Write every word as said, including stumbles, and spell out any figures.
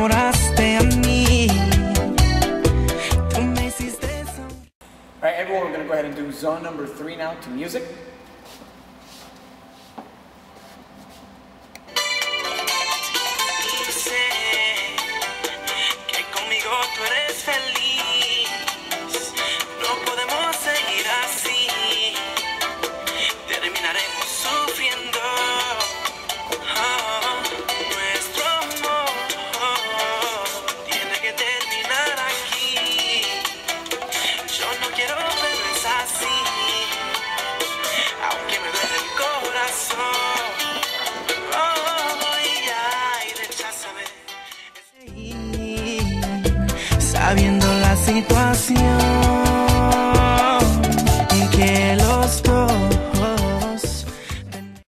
enamoraste a mí. Tú me hiciste eso. All right, everyone, we're going to go ahead and do zone number three now to music. Tú eres feliz, no podemos seguir así, terminaremos sufriendo. Oh, nuestro amor tiene que terminar aquí. Yo no quiero, pero es así, aunque me duele el corazón. Oh, y ay, recházame. Sabiendo la situación.